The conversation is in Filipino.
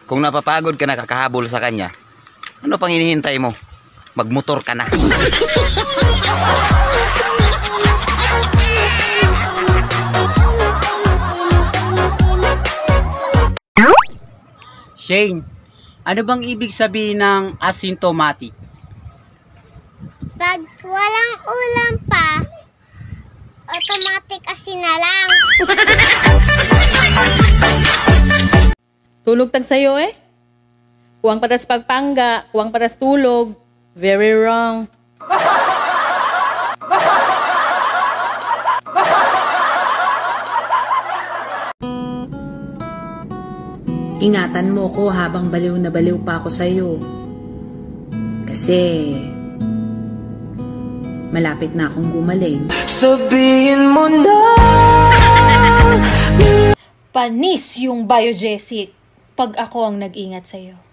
Kung napapagod ka na kakahabol sa kanya, ano pang hinihintay mo? Magmotor ka na. Shane, ano bang ibig sabihin ng asymptomatic? Pag walang ulam pa, automatic asin na lang. Tulog tag sayo eh. Kuwang patas pagpangga, kuwang patas tulog. Very wrong. Ingatan mo ko habang baliw na baliw pa ako sa'yo. Kasi malapit na akong gumaling. Sabihin mo na. Panis yung biogesic pag ako ang nag-ingat sa'yo.